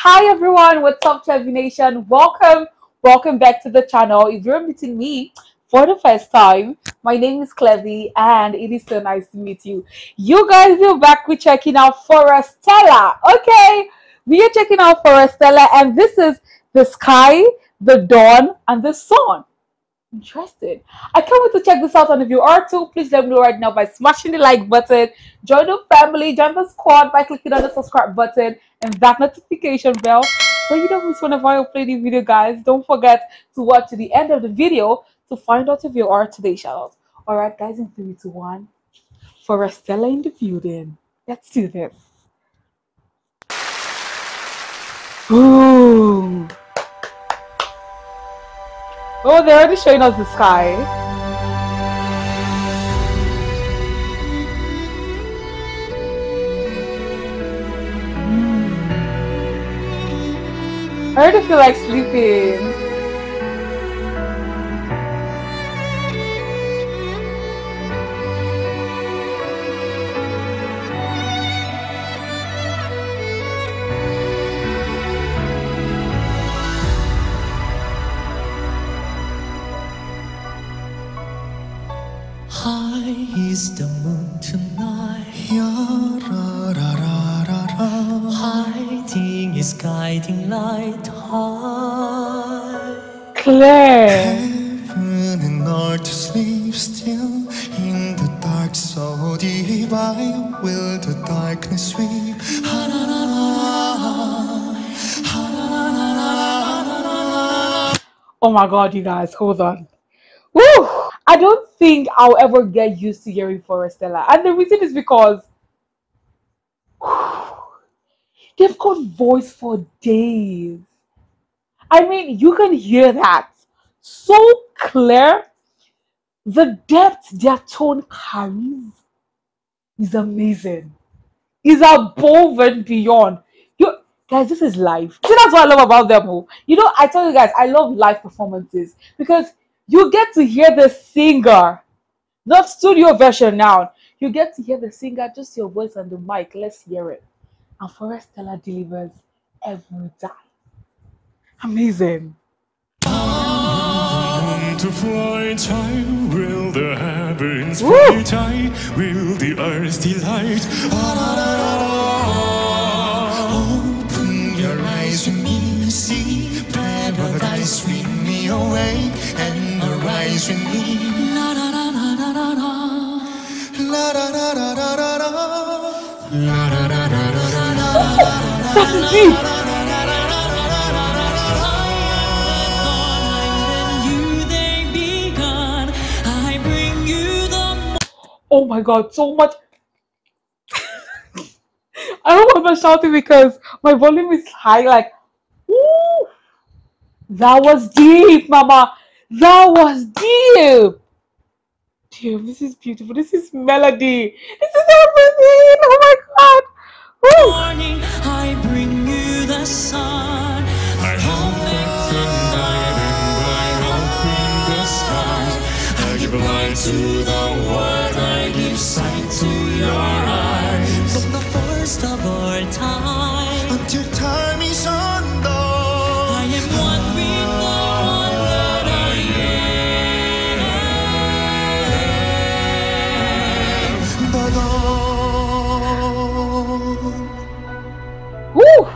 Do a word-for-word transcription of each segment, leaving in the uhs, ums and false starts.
Hi everyone, what's up Clevy Nation? Welcome, welcome back to the channel. If you're meeting me for the first time, my name is Clevy and it is so nice to meet you. You guys, we're back with checking out Forestella. Okay, we are checking out Forestella and this is the sky, the dawn, and the sun. Interesting. I can't wait to check this out, and if you are too, please let me know right now by smashing the like button, join the family, join the squad by clicking on the subscribe button and that notification bell so you don't miss whenever I upload the video, guys. Don't forget to watch to the end of the video to find out if you are today's shout out. Alright guys, in three, two, one. Forestella in the building. Let's do this. Ooh. Oh, they're already showing us the sky. Mm. I already feel like sleeping. High is the moon tonight. Hiding is guiding light high. Claire. Heaven and earth sleep still in the dark, so deep. I will the darkness sweep. Oh my god, you guys, hold on. Woo! I don't think I'll ever get used to hearing Forestella. And the reason is because whew, they've got voice for days. I mean, you can hear that so clear. The depth their tone carries is amazing. Is above and beyond. You guys, this is live. See, that's what I love about them. Oh. You know, I tell you guys, I love live performances because you get to hear the singer, not studio version now. You get to hear the singer, just your voice on the mic. Let's hear it. And Forestella delivers every time. Amazing. To fly high, will the heavens fly high, will the earth delight. Open your eyes with me, see paradise, sweep me away and arise with me. La da da da da da da. La da da da da da da. La da da da da da da. That's deep. Oh my god, so much. I don't want to shout it because my volume is high. Like, woo! That was deep, mama. That was deep. Damn, this is beautiful. This is melody. This is everything. Oh my god. Woo! Morning, I bring you the sun. I hope that tonight and I open the sky. I give light to the world, I give sight to your eyes. From the first of our time Until time is undone, I am one with the one that I am. but oh, Woo!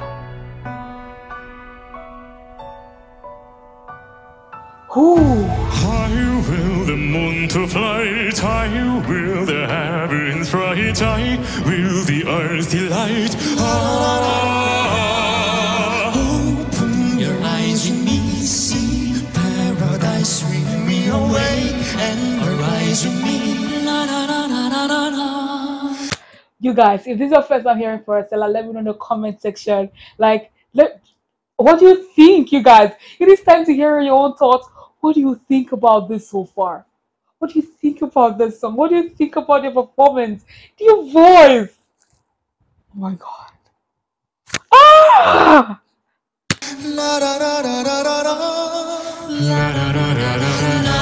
Woo! High will the moon to fly, high will the heavens bright, high will the earth delight. Ah, open your eyes with me, see paradise, sweep me away and arise with me. La da da da da da da. You guys, if this is your first time hearing Forestella, let me know in the comment section. Like, let, what do you think, you guys? It is time to hear your own thoughts. What do you think about this so far? What do you think about this song? What do you think about your performance? Your voice? Oh my god. Ah! La da da da da da da. la da da da da da.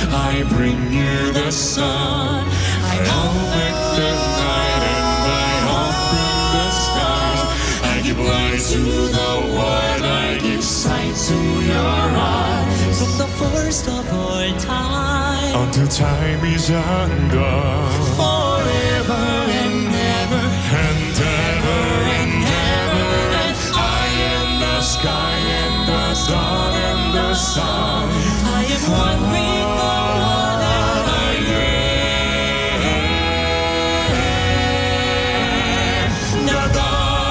I bring you the sun. I awake the night and I open the skies. I give light to the world, I give sight to your eyes. From the first of all time Until time is undone, forever and ever and ever and ever. And I am the sky and the dawn and the sun. I am one with the one and I am the dawn.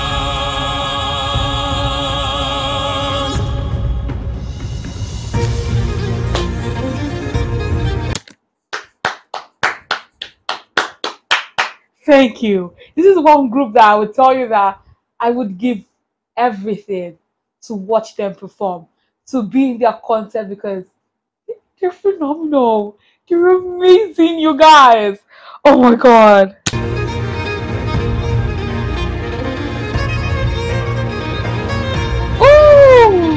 Thank you. This is one group that I would tell you that I would give everything to watch them perform, to be in their concert, because they're phenomenal. They're amazing, you guys. Oh my god. Ooh.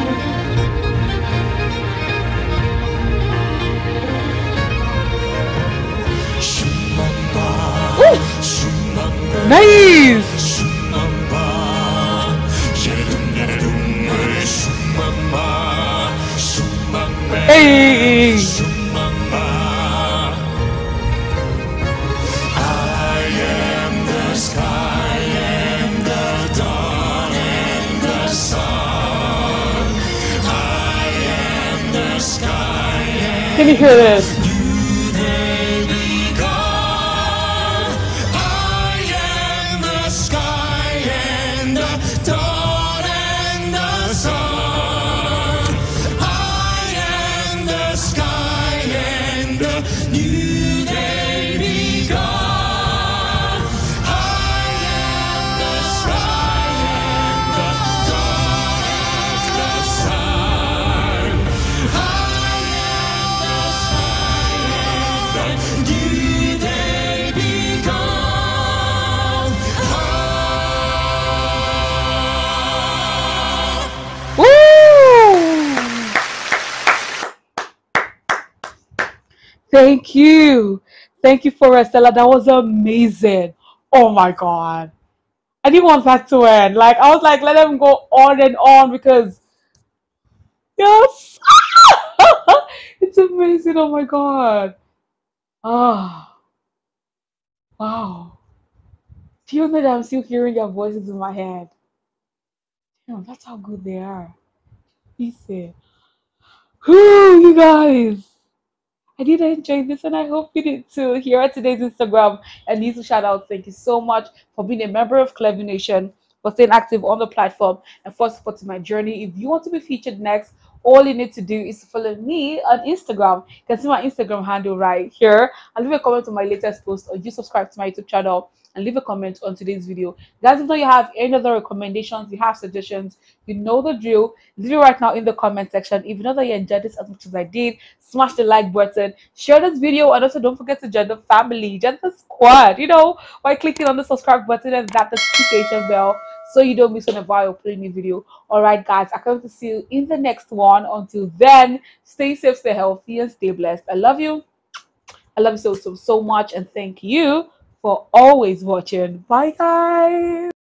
Ooh. Nice. Hey. I am the sky and the dawn and the sun. I am the sky and Can you hear this? you they begun. I am the sky and the dawn and the sun. I am the sky and the new day begun. I am the sky and the dawn and the sun. I am the sky and the new day begun. Ah. Woo! Thank you. Thank you, Forestella. That was amazing. Oh my god. I didn't want that to end. Like, I was like, let them go on and on because, yes. It's amazing. Oh my god. Ah. Wow. Do you know that I'm still hearing their voices in my head? Damn, that's how good they are. Listen. Whoo, you guys. I did enjoy this and I hope you did too. Here at today's Instagram and these shout outs. Thank you so much for being a member of Clevy Nation, for staying active on the platform, and for supporting my journey. If you want to be featured next, all you need to do is to follow me on Instagram. You can see my Instagram handle right here. And leave a comment on my latest post, or you subscribe to my YouTube channel and leave a comment on today's video. Guys, if you have any other recommendations, you have suggestions, you know the drill. Leave it right now in the comment section. If you know that you enjoyed this as much as I did, smash the like button, share this video, and also don't forget to join the family, join the squad, you know, by clicking on the subscribe button and that notification bell so you don't miss whenever I upload a new video. All right, guys, I can't wait to see you in the next one. Until then, stay safe, stay healthy, and stay blessed. I love you. I love you so, so, so much, and thank you for always watching. Bye, guys.